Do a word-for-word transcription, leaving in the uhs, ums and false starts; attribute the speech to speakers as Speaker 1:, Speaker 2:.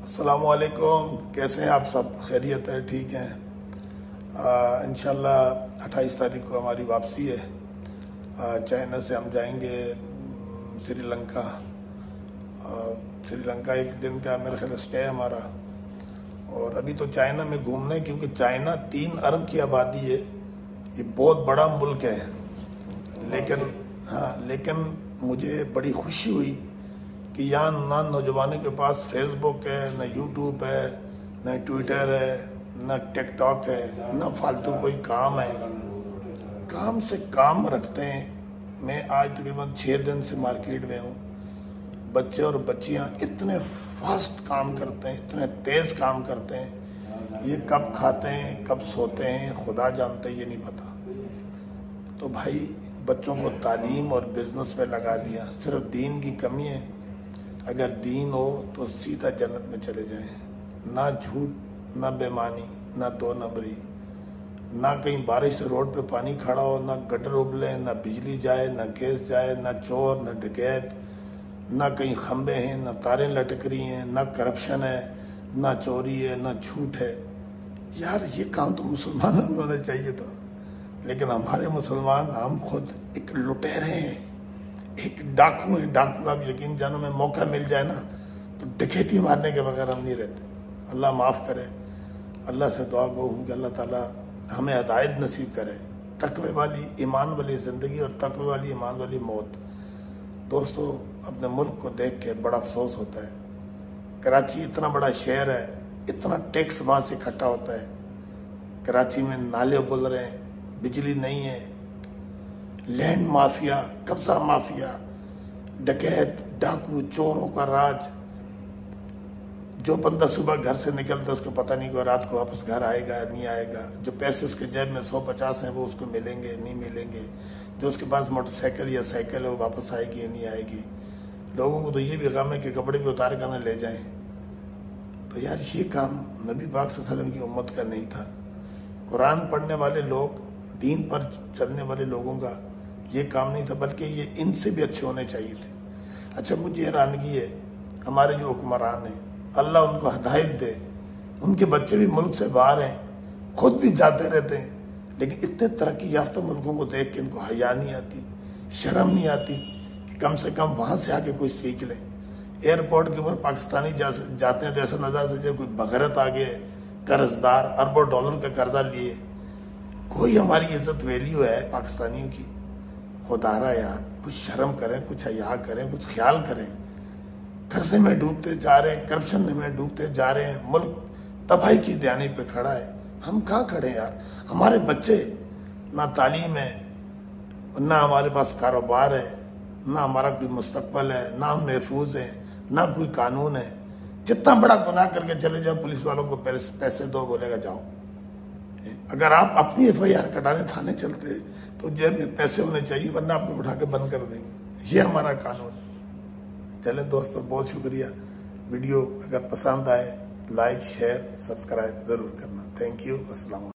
Speaker 1: अस्सलामुअलैकुम, कैसे हैं आप सब? खैरियत है? ठीक हैं? इंशाल्लाह अट्ठाईस तारीख को हमारी वापसी है। चाइना से हम जाएंगे श्रीलंका। श्रीलंका एक दिन का मेरा ख्याल स्टे है हमारा। और अभी तो चाइना में घूमना है, क्योंकि चाइना तीन अरब की आबादी है। ये बहुत बड़ा मुल्क है। लेकिन हाँ लेकिन मुझे बड़ी खुशी हुई कि यहाँ ना नौजवानों के पास फेसबुक है, न यूट्यूब है, न ट्विटर है, न टिकटॉक है, न फालतू कोई काम है। काम से काम रखते हैं। मैं आज तकरीबन छः दिन से मार्केट में हूँ। बच्चे और बच्चियाँ इतने फास्ट काम करते हैं, इतने तेज़ काम करते हैं, ये कब खाते हैं कब सोते हैं खुदा जानते हैं, ये नहीं पता। तो भाई बच्चों को तालीम और बिजनेस में लगा दिया। सिर्फ दीन की कमी है। अगर दीन हो तो सीधा जन्नत में चले जाएं। ना झूठ, ना बेमानी, ना दो नंबरी, ना कहीं बारिश से रोड पे पानी खड़ा हो, ना गटर उबले, ना बिजली जाए, ना गैस जाए, ना चोर, ना डकैत, ना कहीं खंबे हैं, ना तारें लटक रही हैं, ना करप्शन है, ना चोरी है, ना झूठ है। यार ये काम तो मुसलमानों में होना चाहिए था। लेकिन हमारे मुसलमान, हम खुद एक लुटेरे हैं, एक डाकू है। डाकू आप यकीन जानो, में मौका मिल जाए ना तो डकैती मारने के बगैर हम नहीं रहते। अल्लाह माफ़ करे। अल्लाह से दुआ गो हूँ कि अल्लाह ताला हमें हिदायत नसीब करे, तकवे वाली ईमान वाली ज़िंदगी और तकवे वाली ईमान वाली मौत। दोस्तों, अपने मुल्क को देख के बड़ा अफसोस होता है। कराची इतना बड़ा शहर है, इतना टैक्स वहाँ से इकट्ठा होता है। कराची में नाले उबल रहे हैं, बिजली नहीं है, लैंड माफिया, कब्जा माफिया, डकैत, डाकू, चोरों का राज। जो बंदा सुबह घर से निकलता है उसको पता नहीं कि रात को वापस घर आएगा नहीं आएगा। जो पैसे उसके जेब में सौ पचास हैं वो उसको मिलेंगे नहीं मिलेंगे। जो उसके पास मोटरसाइकिल या साइकिल है वो वापस आएगी या नहीं आएगी। लोगों को तो ये भी गम है कि कपड़े भी उतार कर ना ले जाएं। तो यार ये काम नबी पाक सल्लल्लाहु अलैहि वसल्लम की उम्मत का नहीं था। कुरान पढ़ने वाले लोग, दीन पर चलने वाले लोगों का ये काम नहीं था, बल्कि ये इनसे भी अच्छे होने चाहिए थे। अच्छा, मुझे हैरानगी है, हमारे जो हुक्मरान हैं, अल्लाह उनको हिदायत दे। उनके बच्चे भी मुल्क से बाहर हैं, खुद भी जाते रहते हैं, लेकिन इतने तरक्की याफ्ता मुल्कों को देख के इनको हया नहीं आती, शर्म नहीं आती कि कम से कम वहाँ से आके कोई सीख लें। एयरपोर्ट के ऊपर पाकिस्तानी जा, जाते हैं तो ऐसा नजर जैसे कोई बगैरत आ गए, कर्जदार, अरबों डॉलर का कर्जा लिए। कोई हमारी इज्जत वैल्यू है पाकिस्तानियों की? खुदारा यार, कुछ शर्म करें, कुछ हया करें, कुछ ख्याल करें। कर्जे में डूबते जा रहे हैं, करप्शन में डूबते जा रहे हैं, मुल्क तबाही की दयानी पे खड़ा है। हम कहाँ खड़े यार? हमारे बच्चे ना तालीम है, ना हमारे पास कारोबार है, ना हमारा कोई मुस्तकबल है, ना हम महफूज हैं, ना कोई कानून है। जितना बड़ा गुनाह करके चले जाओ, पुलिस वालों को पैसे दो, बोलेगा जाओ। अगर आप अपनी एफ आई आर कटाने थाने चलते तो जेब में पैसे होने चाहिए, वरना आपको उठा के बंद कर देंगे। ये हमारा कानून है। चलें दोस्तों, बहुत शुक्रिया। वीडियो अगर पसंद आए लाइक शेयर सब्सक्राइब जरूर करना। Thank you. अस्सलाम।